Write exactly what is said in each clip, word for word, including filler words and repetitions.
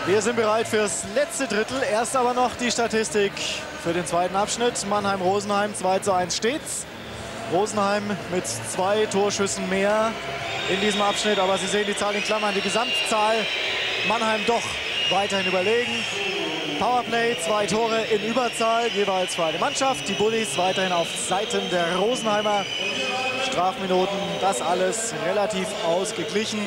Wir sind bereit fürs letzte Drittel. Erst aber noch die Statistik für den zweiten Abschnitt. Mannheim-Rosenheim zwei zu eins steht's. Rosenheim mit zwei Torschüssen mehr in diesem Abschnitt. Aber Sie sehen die Zahl in Klammern. Die Gesamtzahl Mannheim doch weiterhin überlegen. Powerplay, zwei Tore in Überzahl, jeweils für eine Mannschaft. Die Bullies weiterhin auf Seiten der Rosenheimer. Strafminuten, das alles relativ ausgeglichen.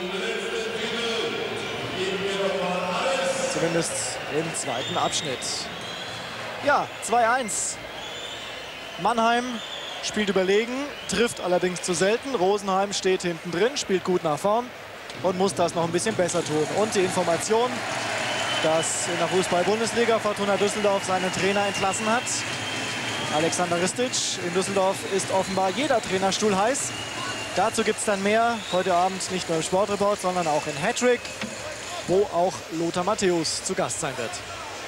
Zumindest im zweiten Abschnitt. Ja, zwei eins. Mannheim spielt überlegen, trifft allerdings zu selten. Rosenheim steht hinten drin, spielt gut nach vorn und muss das noch ein bisschen besser tun. Und die Information, dass in der Fußball-Bundesliga Fortuna Düsseldorf seinen Trainer entlassen hat. Alexander Ristic. In Düsseldorf ist offenbar jeder Trainerstuhl heiß. Dazu gibt es dann mehr heute Abend, nicht nur im Sportreport, sondern auch in Hattrick, wo auch Lothar Matthäus zu Gast sein wird.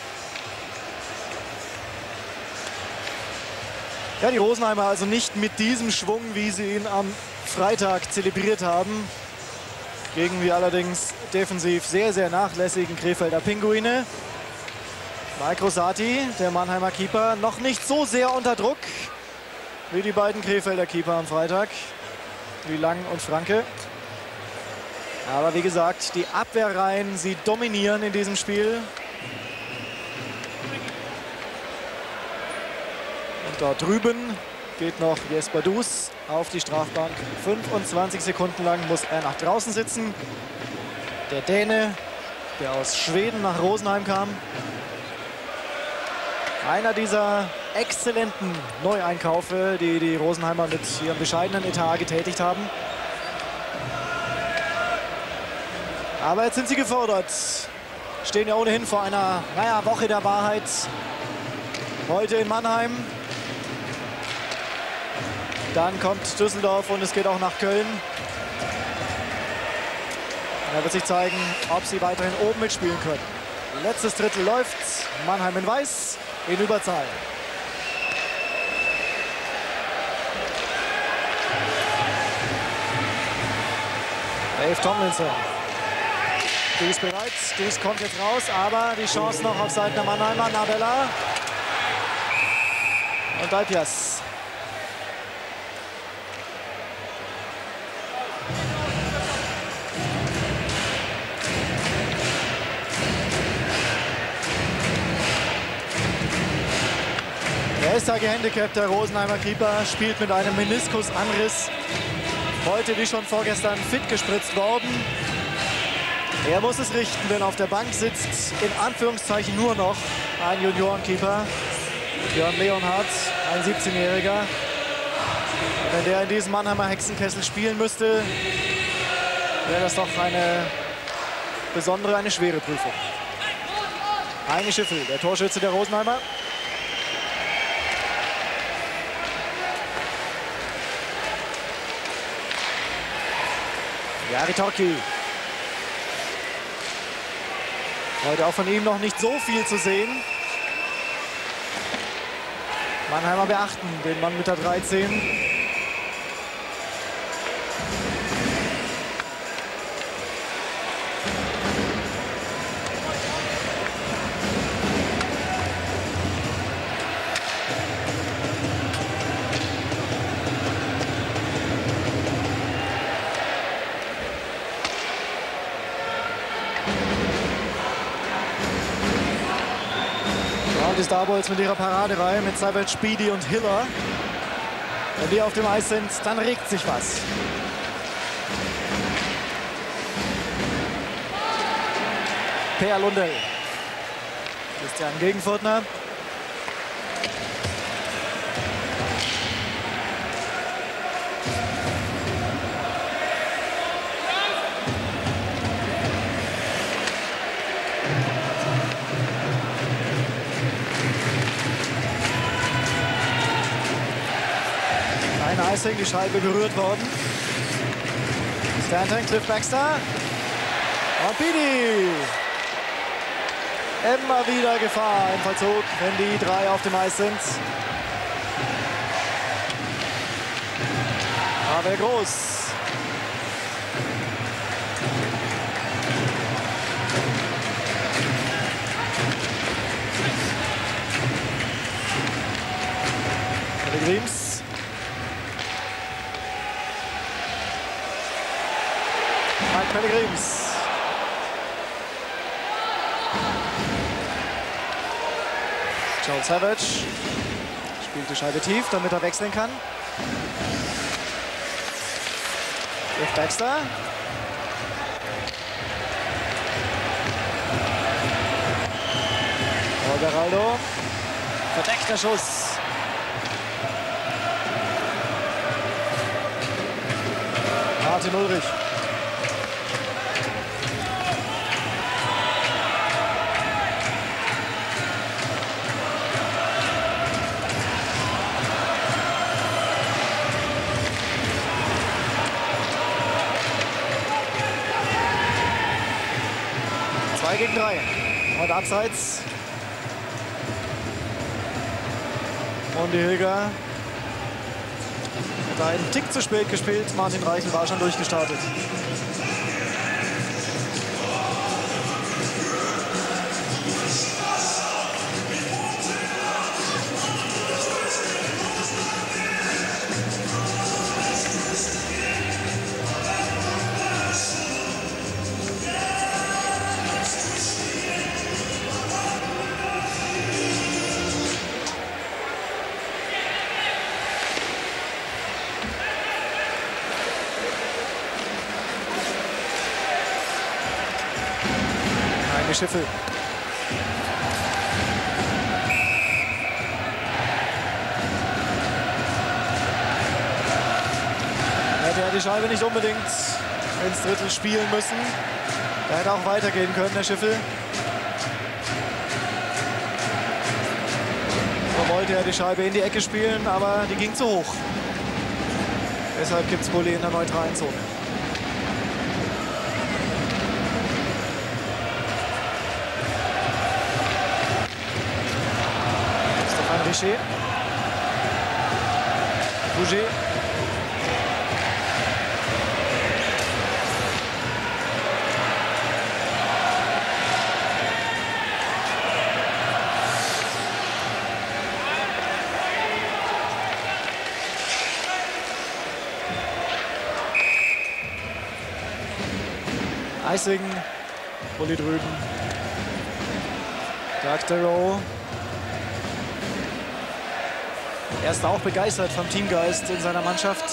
Ja, die Rosenheimer also nicht mit diesem Schwung, wie sie ihn am Freitag zelebriert haben. Gegen die allerdings defensiv sehr, sehr nachlässigen Krefelder Pinguine. Mike Rosati, der Mannheimer Keeper, noch nicht so sehr unter Druck wie die beiden Krefelder Keeper am Freitag, wie Lang und Franke. Aber wie gesagt, die Abwehrreihen, sie dominieren in diesem Spiel. Und dort drüben geht noch Jesper Dus auf die Strafbank. fünfundzwanzig Sekunden lang muss er nach draußen sitzen. Der Däne, der aus Schweden nach Rosenheim kam. Einer dieser exzellenten Neueinkaufe, die die Rosenheimer mit ihrem bescheidenen Etat getätigt haben. Aber jetzt sind sie gefordert. Stehen ja ohnehin vor einer, naja, Woche der Wahrheit. Heute in Mannheim. Dann kommt Düsseldorf und es geht auch nach Köln. Da wird sich zeigen, ob sie weiterhin oben mitspielen können. Letztes Drittel läuft. Mannheim in Weiß in Überzahl. Dave Tomlinson. Dus bereit. Dus kommt jetzt raus, aber die Chance noch auf Seiten der Mannheimer. Nabella. Und Dalpias. Er ist da gehandicapt, der Rosenheimer Keeper, spielt mit einem Meniskusanriss. Heute, wie schon vorgestern, fit gespritzt worden. Er muss es richten, denn auf der Bank sitzt in Anführungszeichen nur noch ein Juniorenkeeper, Björn Leonhardt, ein siebzehnjähriger. Wenn der in diesem Mannheimer Hexenkessel spielen müsste, wäre das doch eine besondere, eine schwere Prüfung. Heini Schiffel, der Torschütze der Rosenheimer. Jari Torki. Heute auch von ihm noch nicht so viel zu sehen. Mannheimer beachten den Mann mit der dreizehn. Die Starboys mit ihrer Paradereihe mit Savage, Speedy und Hiller. Wenn die auf dem Eis sind, dann regt sich was. Per Lundell. Christian Gegenfurtner. Die Scheibe berührt worden. Stanton, Cliff Baxter. Und Bidi. Immer wieder Gefahr im Vollzug, wenn die drei auf dem Eis sind. Aber groß. Joel Savage spielt die Scheibe tief, damit er wechseln kann. Rick Baxter. Geraldo. Verdeckter Schuss. Martin Ulrich. Zwei gegen drei. Und abseits. Und die Hilger hat da einen Tick zu spät gespielt. Martin Reichel war schon durchgestartet. Schiffel. Hätte er die Scheibe nicht unbedingt ins Drittel spielen müssen. Da hätte auch weitergehen können, der Schiffel. So wollte er die Scheibe in die Ecke spielen, aber die ging zu hoch. Deshalb gibt es Bulli in der neutralen Zone. Richer. Bouger. Eising. Bulli drüben. Doug Darrow. Er ist auch begeistert vom Teamgeist in seiner Mannschaft.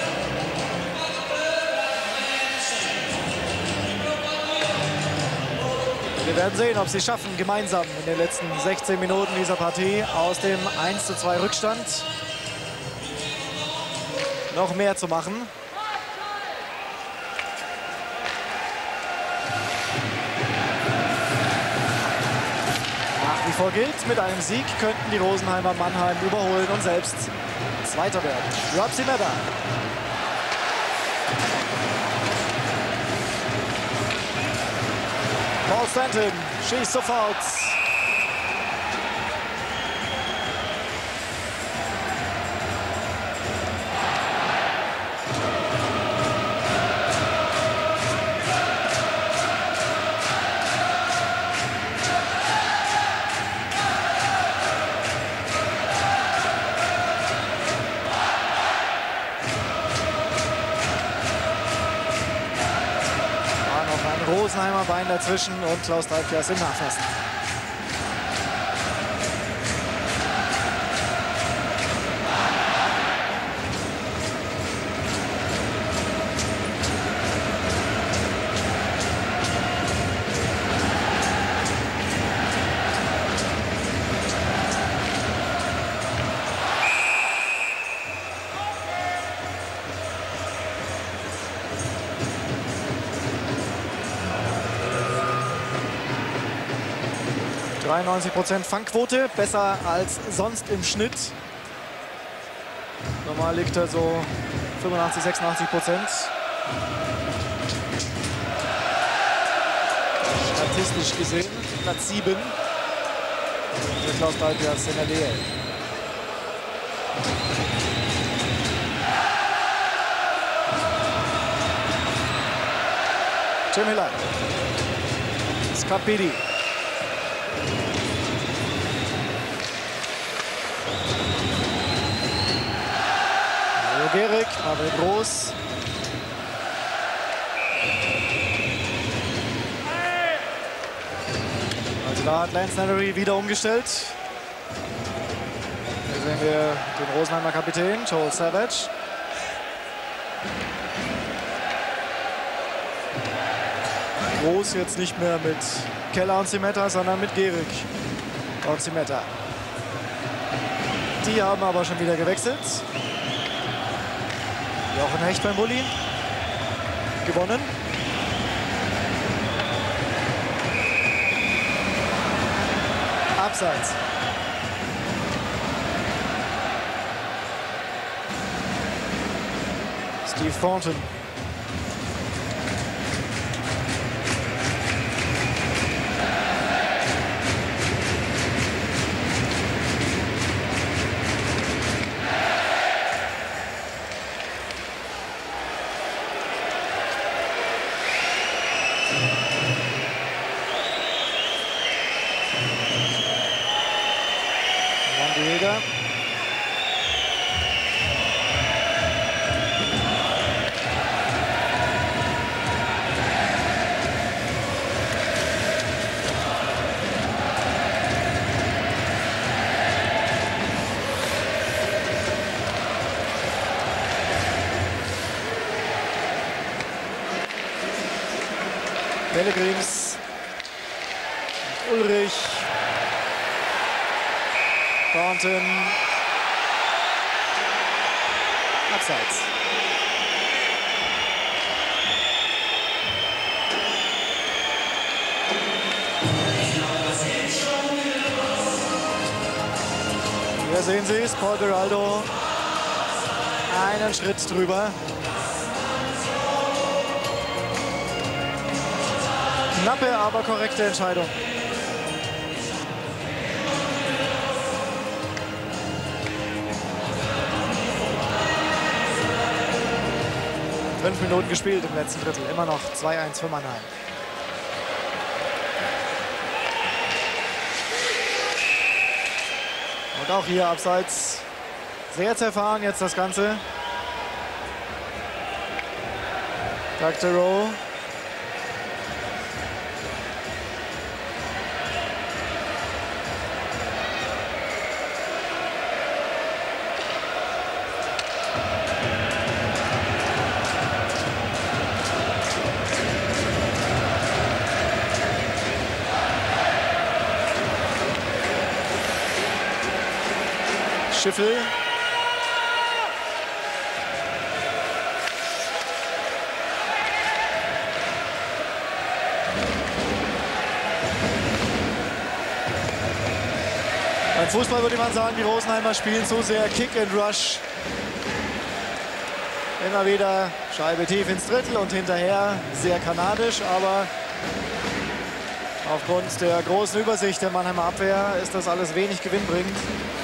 Wir werden sehen, ob sie es schaffen, gemeinsam in den letzten sechzehn Minuten dieser Partie aus dem eins zu zwei Rückstand noch mehr zu machen. Nach wie vor gilt, mit einem Sieg könnten die Rosenheimer Mannheim überholen und selbst Zweiter werden. Rob Zimmerda. Paul Stanton schießt sofort. Rosenheimer Bein dazwischen und Klaus Dreipjers im Nachfassen. dreiundneunzig Prozent Fangquote, besser als sonst im Schnitt. Normal liegt er so fünfundachtzig, sechsundachtzig Prozent. Statistisch gesehen Platz sieben für Klaus Dreipjers in der D L. Jim Hiller. Scapidi. Gerig, Pavel Groß. Also da hat Lance Nunnery wieder umgestellt. sehen wir den Rosenheimer Kapitän, Joel Savage. Groß jetzt nicht mehr mit Keller und Zimetter, sondern mit Gehrig und Zimetter. Die haben aber schon wieder gewechselt. Jochen Hecht beim Bulli. Gewonnen. Abseits. Steve Thornton. Pellegrims, Ulrich, Thornton, abseits. Hier sehen Sie es, Paul Geraldo, einen Schritt drüber. Knappe, aber korrekte Entscheidung. Fünf Minuten gespielt im letzten Drittel. Immer noch zwei eins für Mannheim. Und auch hier abseits. Sehr zerfahren jetzt das Ganze. Doug Theroux. Schiffel. Beim Fußball würde man sagen, die Rosenheimer spielen zu sehr Kick and Rush. Immer wieder Scheibe tief ins Drittel und hinterher sehr kanadisch, aber aufgrund der großen Übersicht der Mannheimer Abwehr ist das alles wenig gewinnbringend.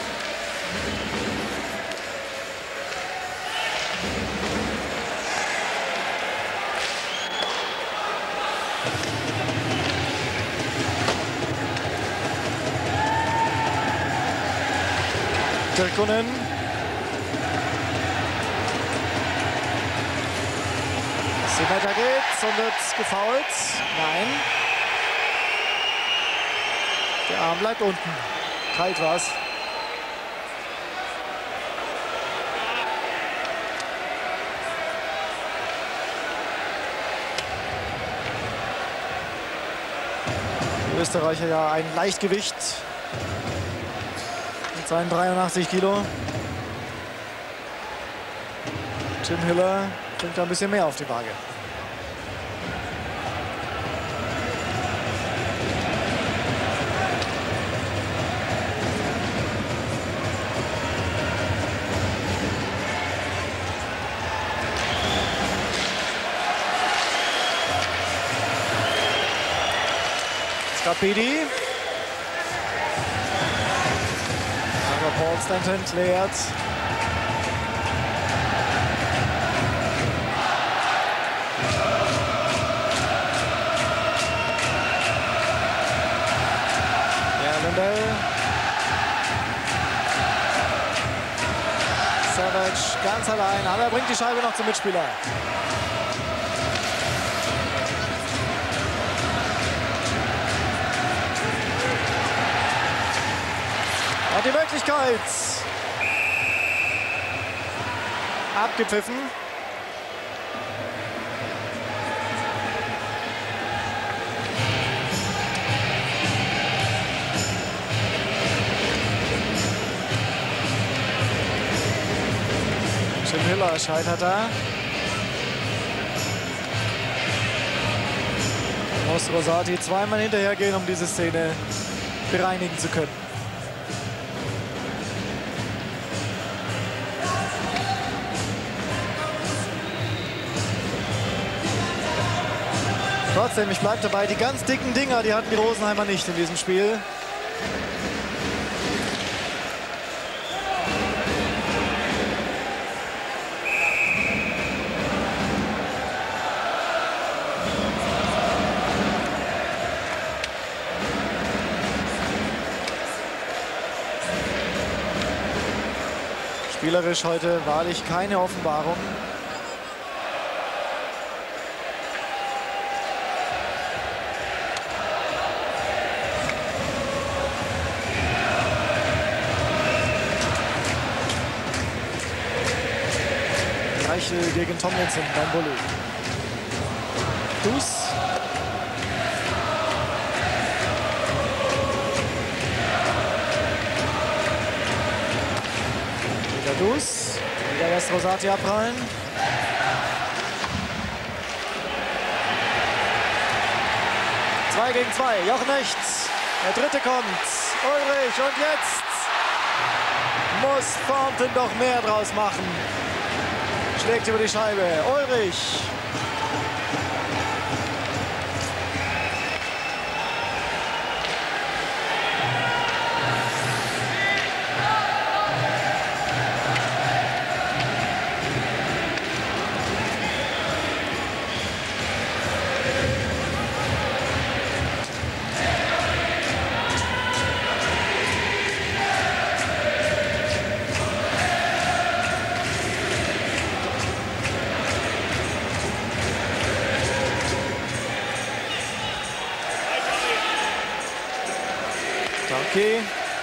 Tirkkonen. Zimetter geht und wird gefoult. Nein. Der Arm bleibt unten. Kalt war's. Die Österreicher ja ein Leichtgewicht. Seinen dreiundachtzig Kilo. Tim Hiller bringt da ein bisschen mehr auf die Waage. Scapidi. Paul Stanton klärt. Ja, Lindell. Savage ganz allein, aber er bringt die Scheibe noch zum Mitspieler. Hat die Möglichkeit, Abgepfiffen. Jim Hiller scheitert da. Muss Rosati zweimal hinterhergehen, um diese Szene bereinigen zu können. Trotzdem, ich bleibe dabei, die ganz dicken Dinger, die hatten die Rosenheimer nicht in diesem Spiel. Spielerisch heute wahrlich keine Offenbarung. Reichel gegen Tomlinson beim Volley. Dus. Dus. Wieder lässt Rosati abprallen. Zwei gegen zwei. Jochen Echt. Der dritte kommt. Ulrich. Und jetzt muss Thornton doch mehr draus machen. Schlägt über die Scheibe. Ulrich. Okay.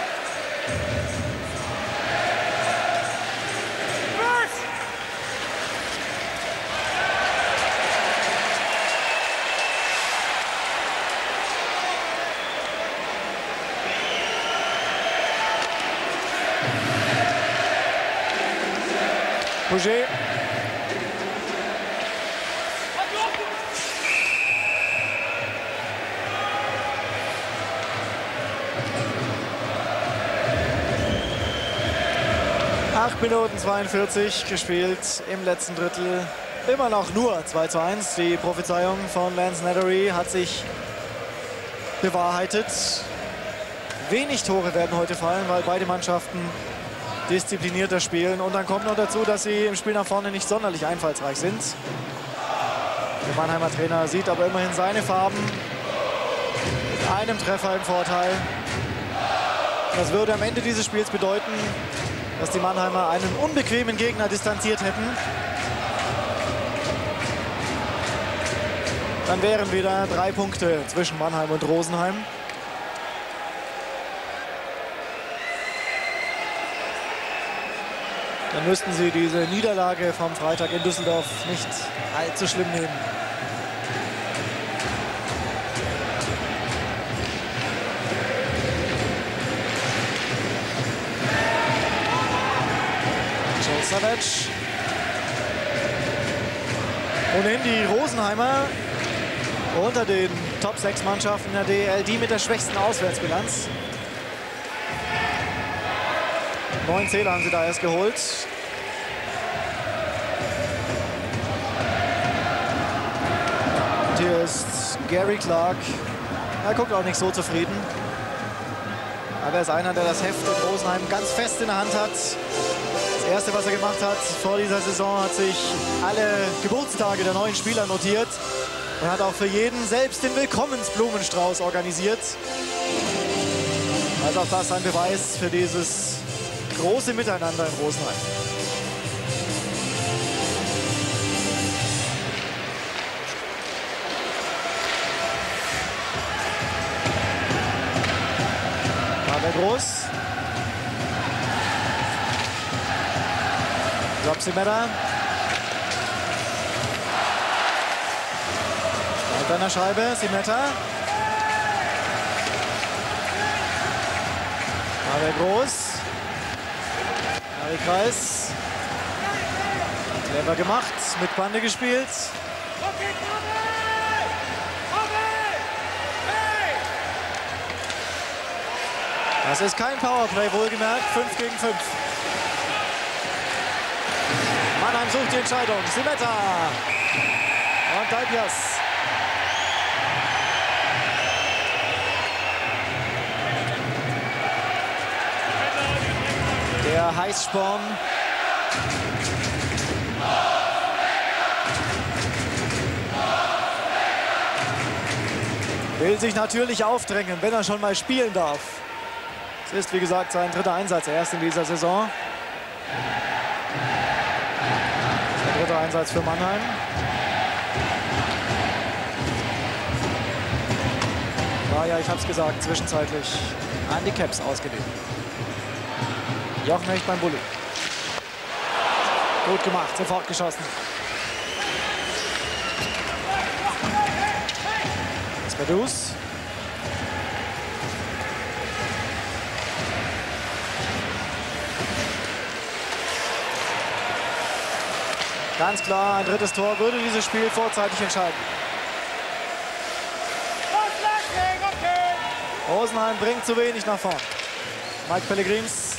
Bouger. acht Minuten zweiundvierzig gespielt im letzten Drittel. Immer noch nur zwei zu eins. Die Prophezeiung von Lance Nethery hat sich bewahrheitet. Wenig Tore werden heute fallen, weil beide Mannschaften disziplinierter spielen. Und dann kommt noch dazu, dass sie im Spiel nach vorne nicht sonderlich einfallsreich sind. Der Mannheimer Trainer sieht aber immerhin seine Farben mit einem Treffer im Vorteil. Das würde am Ende dieses Spiels bedeuten, dass die Mannheimer einen unbequemen Gegner distanziert hätten. Dann wären wieder drei Punkte zwischen Mannheim und Rosenheim. Dann müssten sie diese Niederlage vom Freitag in Düsseldorf nicht allzu schlimm nehmen. Savage. Ohnehin die Rosenheimer unter den Top sechs Mannschaften der D E L, die mit der schwächsten Auswärtsbilanz. Neun Zähler haben sie da erst geholt. Und hier ist Gary Clark. Er guckt auch nicht so zufrieden. Aber er ist einer, der das Heft in Rosenheim ganz fest in der Hand hat. Das Erste, was er gemacht hat vor dieser Saison, hat sich alle Geburtstage der neuen Spieler notiert und hat auch für jeden selbst den Willkommensblumenstrauß organisiert. Also auch das ein Beweis für dieses große Miteinander in Rosenheim. Groß. Rob Simetta. Mit einer Scheibe, Simetta. Pavel Groß. Harry Kreis. Clever gemacht, mit Bande gespielt. Das ist kein Powerplay, wohlgemerkt. fünf gegen fünf. Mannheim sucht die Entscheidung. Simetta. Und Dalpias. Der Heißsporn. Will sich natürlich aufdrängen, wenn er schon mal spielen darf. Es ist, wie gesagt, sein dritter Einsatz erst in dieser Saison. Sein dritter Einsatz für Mannheim. War ja, ich habe es gesagt, zwischenzeitlich an die Caps ausgeliehen. Jochen Hecht beim Bulli. Gut gemacht, sofort geschossen. Bedus. Ganz klar, ein drittes Tor würde dieses Spiel vorzeitig entscheiden. Rosenheim bringt zu wenig nach vorn. Mike Pellegrins.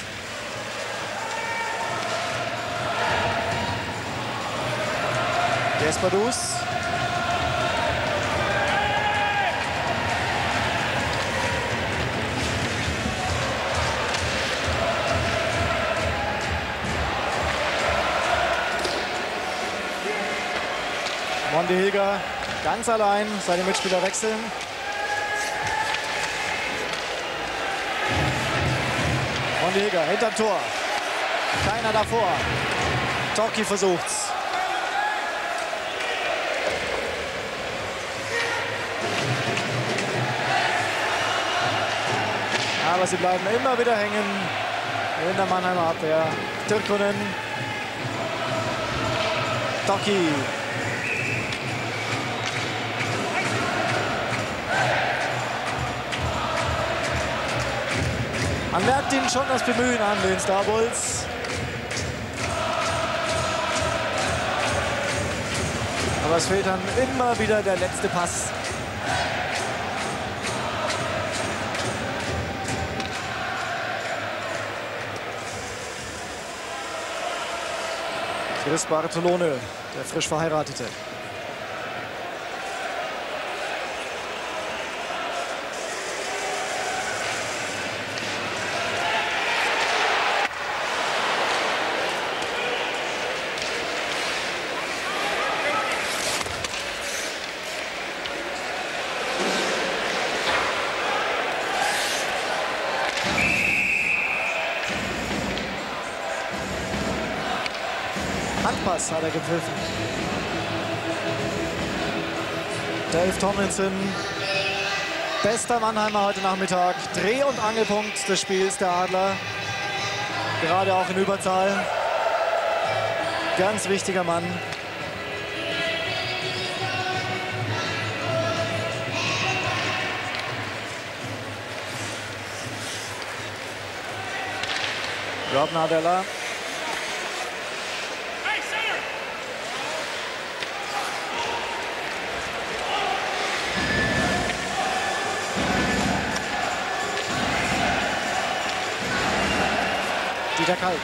Jesper Dus. Mondi Hilger ganz allein, seine Mitspieler wechseln. Mondi Hilger hinterm Tor. Keiner davor. Toki versucht's. Aber sie bleiben immer wieder hängen in der Mannheimer Abwehr. Tirkkonen. Toki. Man merkt ihnen schon das Bemühen an, den Star Bulls. Aber es fehlt dann immer wieder der letzte Pass. Chris Bartolone, der frisch Verheiratete. Handpass hat er gepfiffen. Dave Tomlinson, bester Mannheimer heute Nachmittag. Dreh- und Angelpunkt des Spiels der Adler. Gerade auch in Überzahl. Ganz wichtiger Mann. Rob Nardella. Dieter Kalt.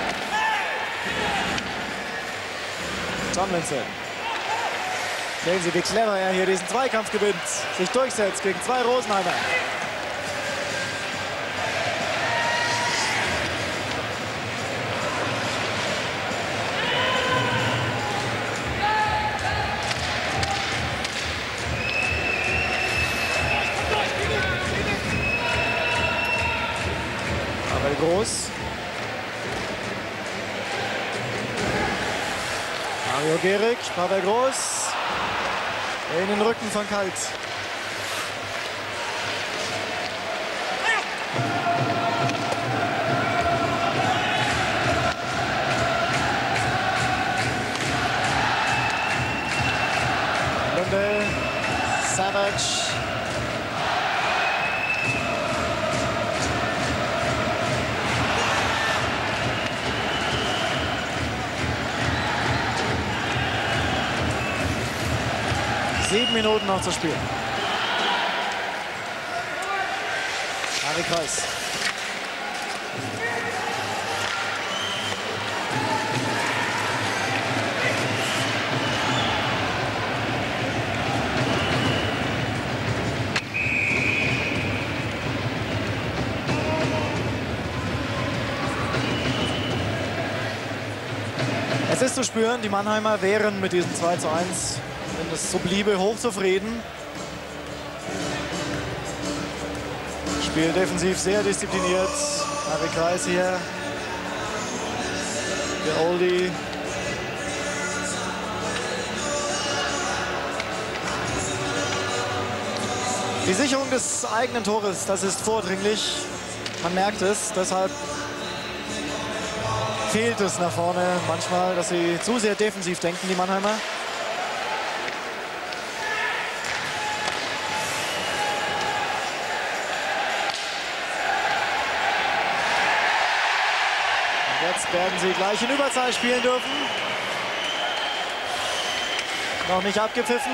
Tomlinson. Sehen Sie, wie clever er hier diesen Zweikampf gewinnt. Sich durchsetzt gegen zwei Rosenheimer. Pavel Groß. Mario Gehrig, Pavel Groß in den Rücken von Kalt. Minuten noch zu spielen. Harry Kreis. Es ist zu spüren, die Mannheimer wären mit diesem zwei zu eins, wenn es so bliebe, hochzufrieden. Spiel defensiv sehr diszipliniert. Harry Kreis hier. Der Oldie. Die Sicherung des eigenen Tores, das ist vordringlich. Man merkt es, deshalb fehlt es nach vorne manchmal, dass sie zu sehr defensiv denken, die Mannheimer. Und jetzt werden sie gleich in Überzahl spielen dürfen. Noch nicht abgepfiffen.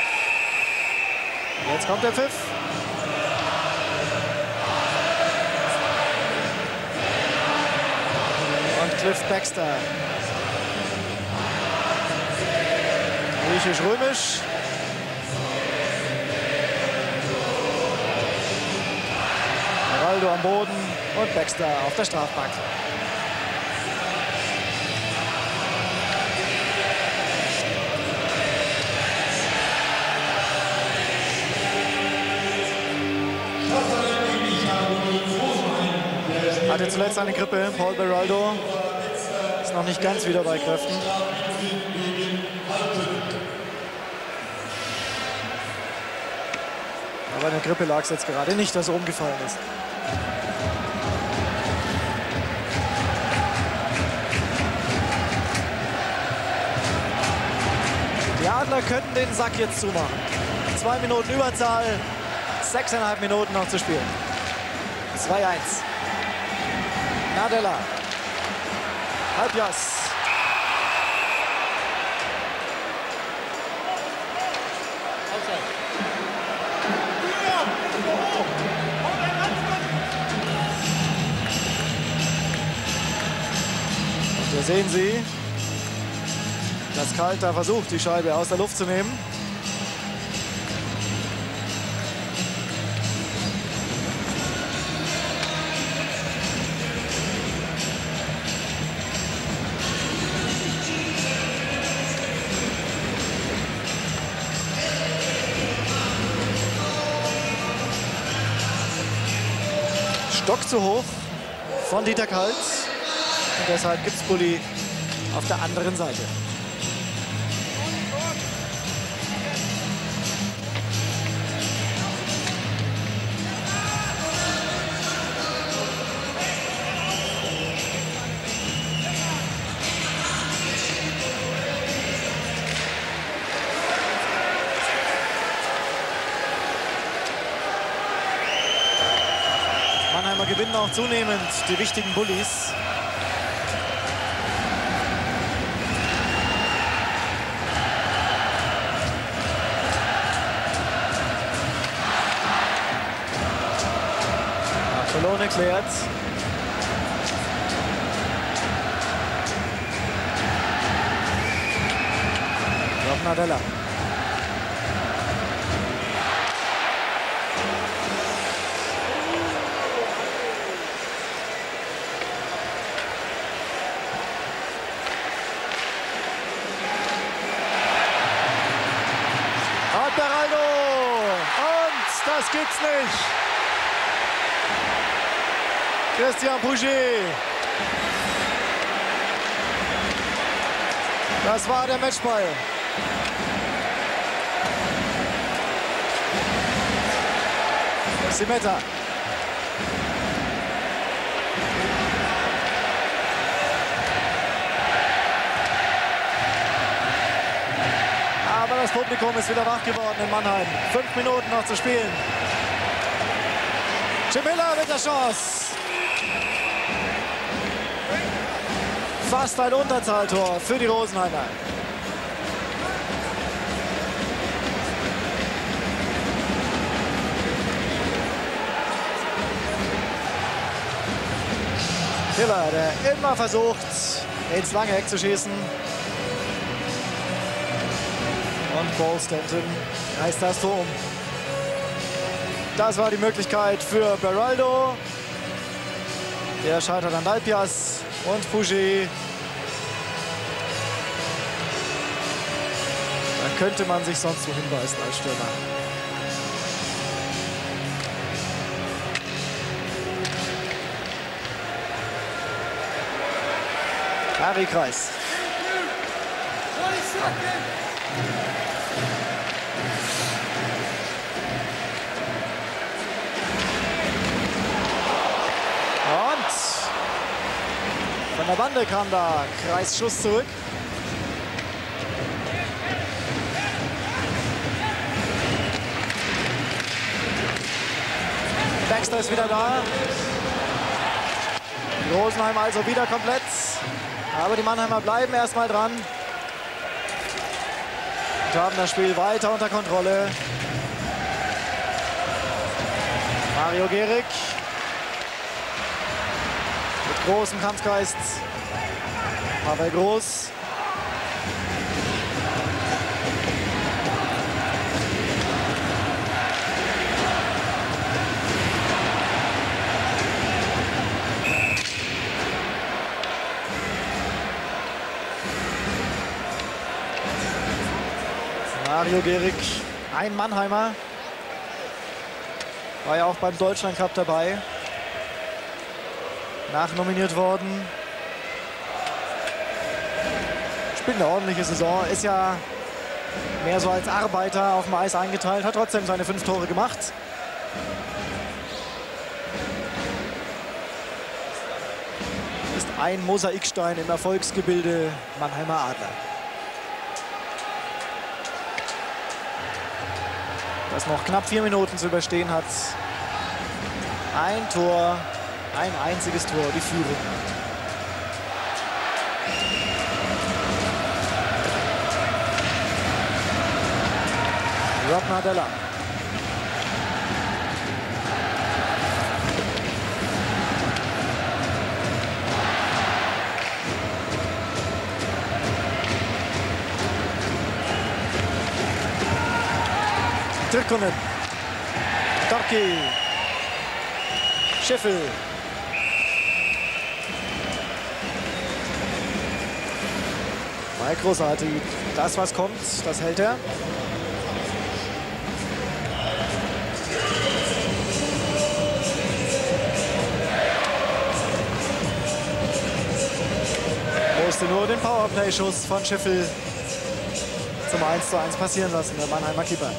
Jetzt kommt der Pfiff. Cliff Baxter. Griechisch-römisch. Ronaldo am Boden und Baxter auf der Strafbank. Hatte zuletzt eine Grippe, Paul Beraldo. Ist noch nicht ganz wieder bei Kräften. Aber an der Grippe lag es jetzt gerade nicht, dass er umgefallen ist. Die Adler könnten den Sack jetzt zumachen. Zwei Minuten Überzahl, sechseinhalb Minuten noch zu spielen. zwei eins. Nadella. Halbjass. Und hier sehen Sie, dass Kalt da versucht, die Scheibe aus der Luft zu nehmen. Stock zu hoch von Dieter Kalt. Und deshalb gibt es Bulli auf der anderen Seite. Mannheimer gewinnen auch zunehmend die wichtigen Bullies. Barcelona klärt. Rob Nadella. Das gibt's nicht. Christian Pouget. Das war der Matchball. Simetta. Aber das Publikum ist wieder wach geworden in Mannheim. Fünf Minuten noch zu spielen. Cimilla mit der Chance. Fast ein Unterzahltor für die Rosenheimer. Hiller, der immer versucht, ins lange Eck zu schießen. Und Paul Stanton reißt das Tor um. Das war die Möglichkeit für Beraldo. Der scheitert an Dalpias und Pouget. Da könnte man sich sonst so hinweisen als Stürmer. Harry Kreis. Und von der Bande kam da Kreis Schuss zurück. Baxter ist wieder da. Rosenheim also wieder komplett. Aber die Mannheimer bleiben erstmal dran. Und haben das Spiel weiter unter Kontrolle. Mario Gehrig. Mit großem Kampfgeist. Pavel Groß. Mario Gehrig, ein Mannheimer, war ja auch beim Deutschland Cup dabei, nachnominiert worden. Spielt eine ordentliche Saison, ist ja mehr so als Arbeiter auf dem Eis eingeteilt, hat trotzdem seine fünf Tore gemacht. Ist ein Mosaikstein im Erfolgsgebilde Mannheimer Adler. Das noch knapp vier Minuten zu überstehen hat. Ein Tor, ein einziges Tor, die Führung. Rob Nadella. Tirkkonen, Torki, Scheffel. Mal großartig. Das, was kommt, das hält er. Musste nur den Powerplay-Schuss von Scheffel zum eins zu eins passieren lassen, der Mannheimer Keeper.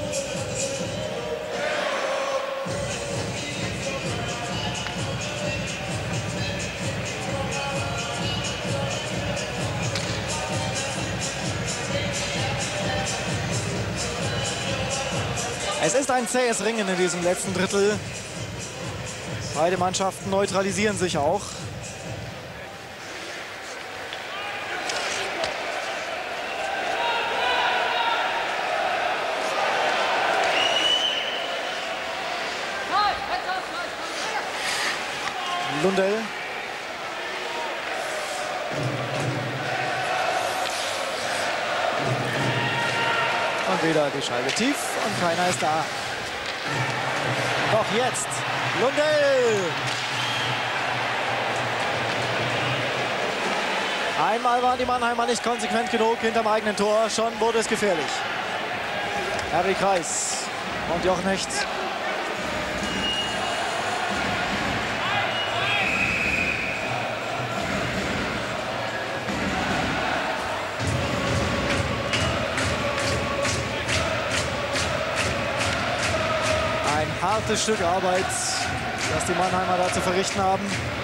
Es ist ein zähes Ringen in diesem letzten Drittel. Beide Mannschaften neutralisieren sich auch. Lundell. Und wieder die Scheibe tief und keiner ist da. Doch jetzt Lundell. Einmal waren die Mannheimer nicht konsequent genug hinterm eigenen Tor. Schon wurde es gefährlich. Harry Kreis und Jochen Hecht. Hartes Stück Arbeit, das die Mannheimer da zu verrichten haben.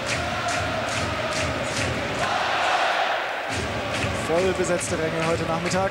Voll besetzte Ränge heute Nachmittag.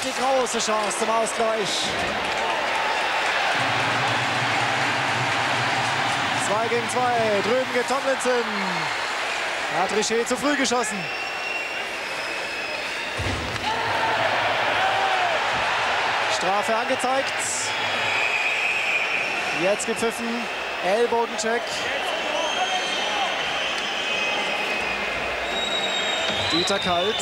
die große Chance zum Ausgleich. zwei gegen zwei. Drüben geht Tomlinson. Hat Richer zu früh geschossen. Strafe angezeigt. Jetzt gepfiffen. Ellbogencheck. Dieter Kalt.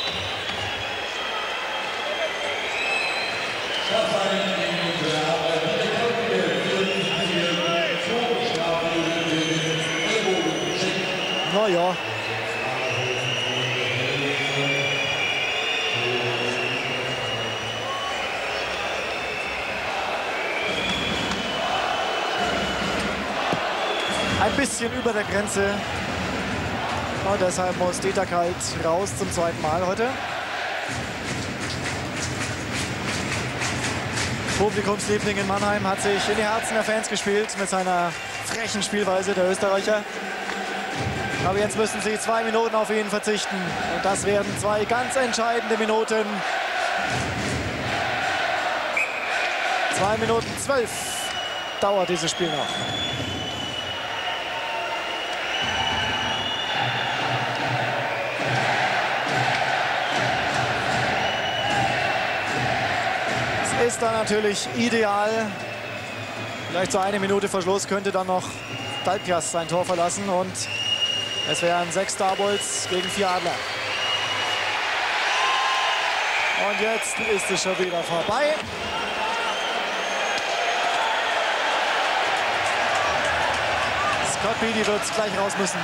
Na ja. Ein bisschen über der Grenze. Und deshalb muss Dieter Kalt raus zum zweiten Mal heute. Publikumsliebling in Mannheim hat sich in die Herzen der Fans gespielt mit seiner frechen Spielweise, der Österreicher. Aber jetzt müssen sie zwei Minuten auf ihn verzichten. Und das werden zwei ganz entscheidende Minuten. zwei Minuten zwölf dauert dieses Spiel noch. Ist dann natürlich ideal. Vielleicht so eine Minute vor Schluss könnte dann noch Dalpias sein Tor verlassen und es wären sechs Starbolts gegen vier Adler. Und jetzt ist es schon wieder vorbei. Scott Beattie wird gleich raus müssen.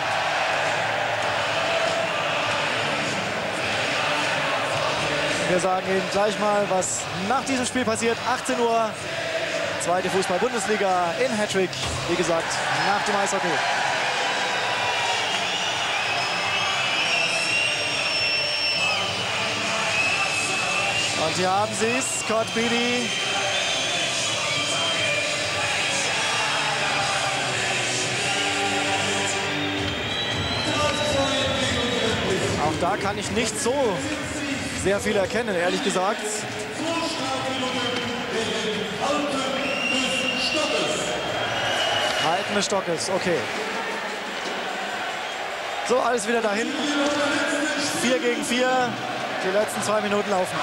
Wir sagen Ihnen gleich mal, was nach diesem Spiel passiert. achtzehn Uhr, zweite Fußball-Bundesliga in Hattrick. Wie gesagt, nach dem Eishockey. Und hier haben Sie es, Scott Beattie. Auch da kann ich nicht so sehr viel erkennen, ehrlich gesagt. Halten des Stockes, okay. So, alles wieder dahin. vier gegen vier. Die letzten zwei Minuten laufen.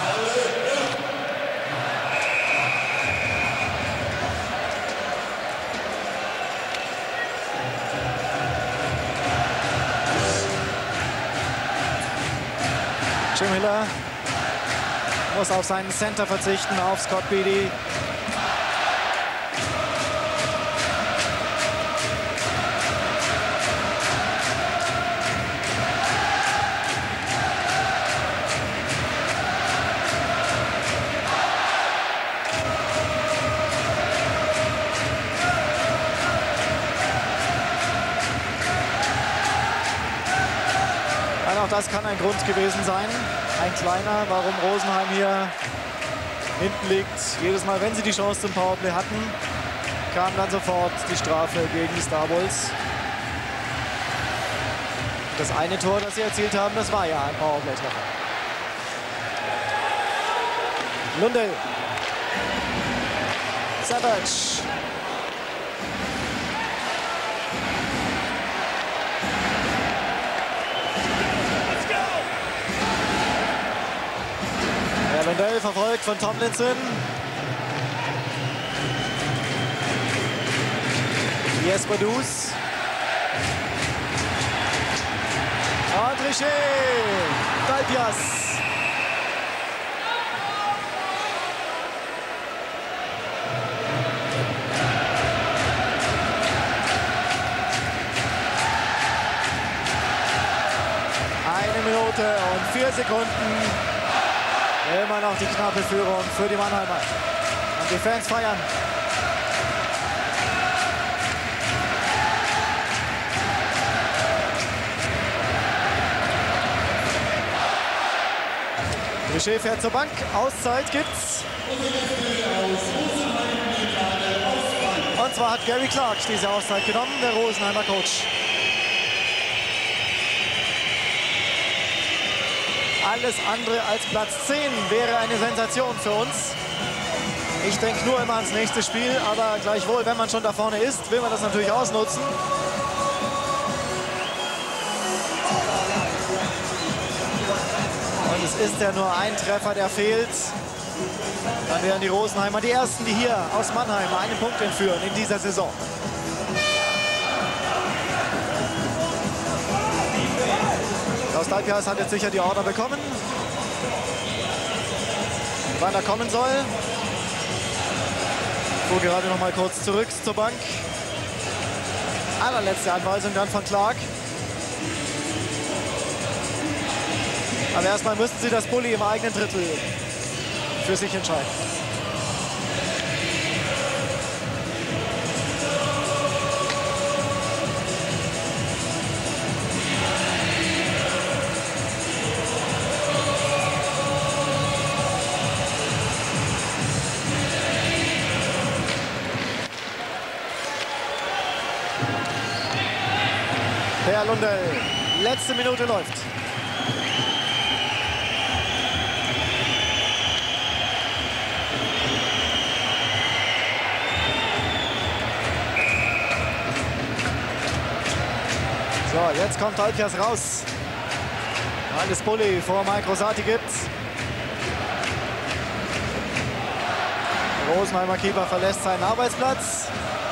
Jim Hiller muss auf seinen Center verzichten, auf Scott Beattie. Auch das kann ein Grund gewesen sein. Ein kleiner, warum Rosenheim hier hinten liegt. Jedes Mal, wenn sie die Chance zum Powerplay hatten, kam dann sofort die Strafe gegen die Starbolts. Das eine Tor, das sie erzielt haben, das war ja ein Powerplay-Treffer. Lundell. Savage. Wendell verfolgt von Tomlinson. Jesper Dus. Und Richer. Dalpias. Eine Minute und vier Sekunden. Immer noch die knappe Führung für die Mannheimer. Und die Fans feiern. Richer fährt zur Bank. Auszeit gibt's. Und zwar hat Gary Clark diese Auszeit genommen, der Rosenheimer Coach. Alles andere als Platz zehn wäre eine Sensation für uns. Ich denke nur immer ans nächste Spiel, aber gleichwohl, wenn man schon da vorne ist, will man das natürlich ausnutzen. Und es ist ja nur ein Treffer, der fehlt. Dann wären die Rosenheimer die Ersten, die hier aus Mannheim einen Punkt entführen in dieser Saison. Klaus Dalpias hat jetzt sicher die Order bekommen, wann er kommen soll. Fuhr gerade noch mal kurz zurück zur Bank. Allerletzte Anweisung dann von Clark. Aber erstmal müssten sie das Bulli im eigenen Drittel für sich entscheiden. Per Lundell, letzte Minute läuft. So, jetzt kommt Dalpias raus. Weil es Bulli vor Mike Rosati gibt. Der Rosenheimer Keeper verlässt seinen Arbeitsplatz.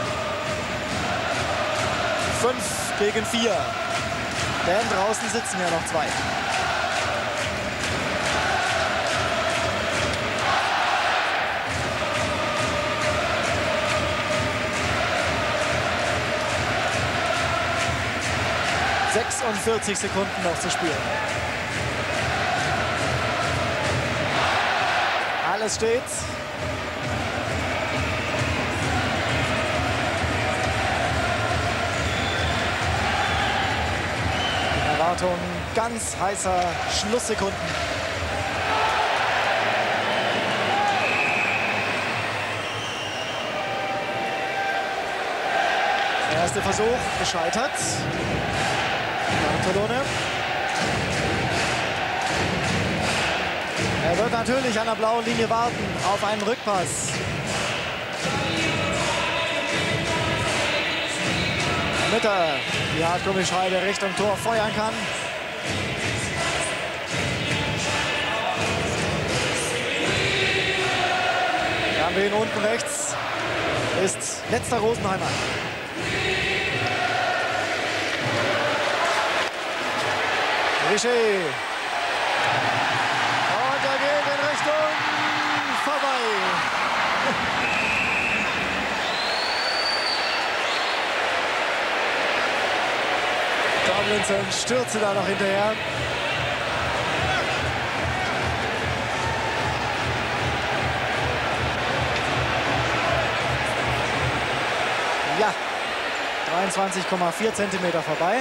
Fünf gegen vier. Denn draußen sitzen ja noch zwei. sechsundvierzig Sekunden noch zu spielen. Alles steht. Erwartung ganz heißer Schlusssekunden. Der erste Versuch gescheitert. Bartolone. Er wird natürlich an der blauen Linie warten auf einen Rückpass. Damit er die Hartgummischeibe Richtung Tor feuern kann. Wir haben ihn unten rechts. Ist letzter Rosenheimer. Richer. Und er geht in Richtung vorbei. Tomlinson stürzte da noch hinterher. Ja, dreiundzwanzig Komma vier Zentimeter vorbei.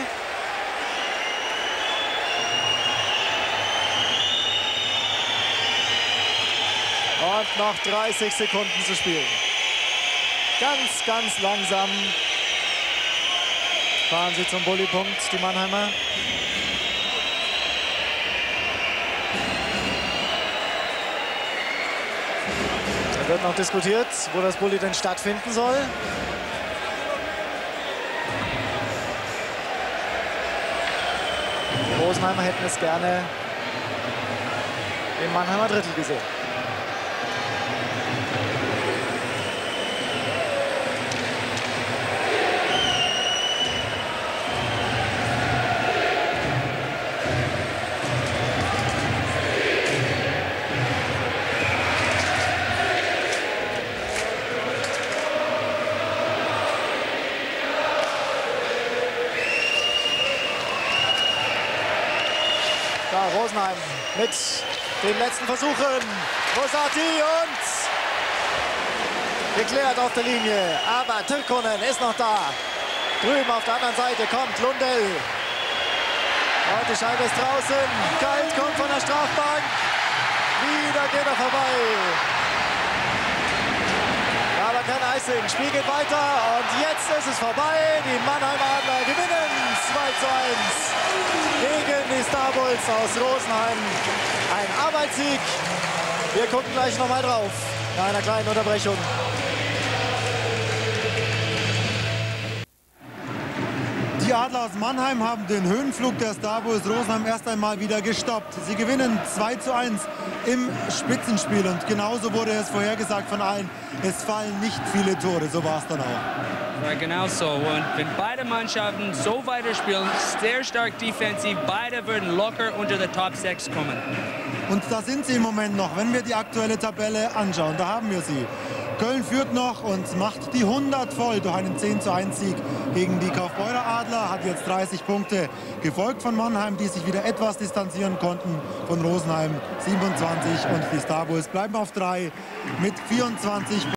Und noch dreißig Sekunden zu spielen. Ganz, ganz langsam fahren sie zum Bulli-Punkt, die Mannheimer. Da wird noch diskutiert, wo das Bulli denn stattfinden soll. Die Rosenheimer hätten es gerne im Mannheimer Drittel gesehen. Rosenheim mit den letzten Versuchen. Rosati und geklärt auf der Linie. Aber Tirkkonen ist noch da. Drüben auf der anderen Seite kommt Lundell. Und die Scheibe ist draußen. Kalt kommt von der Strafbank. Wieder geht er vorbei. Aber kein Eis Pressing. Spiel geht weiter und jetzt ist es vorbei. Die Mannheim Adler gewinnen zwei zu eins gegen die Star Bulls aus Rosenheim. Ein Arbeitssieg. Wir gucken gleich noch mal drauf nach einer kleinen Unterbrechung. Die Adler aus Mannheim haben den Höhenflug der Star Bulls Rosenheim erst einmal wieder gestoppt. Sie gewinnen zwei zu eins im Spitzenspiel und genauso wurde es vorhergesagt von allen. Es fallen nicht viele Tore, so war es dann auch. Ja, genau so. Und wenn beide Mannschaften so weiterspielen, sehr stark defensiv, beide würden locker unter die Top sechs kommen. Und da sind sie im Moment noch, wenn wir die aktuelle Tabelle anschauen. Da haben wir sie. Köln führt noch und macht die hundert voll durch einen zehn zu eins Sieg gegen die Kaufbeurer Adler. Hat jetzt dreißig Punkte, gefolgt von Mannheim, die sich wieder etwas distanzieren konnten von Rosenheim, siebenundzwanzig. Und die Star Bulls bleiben auf drei mit vierundzwanzig.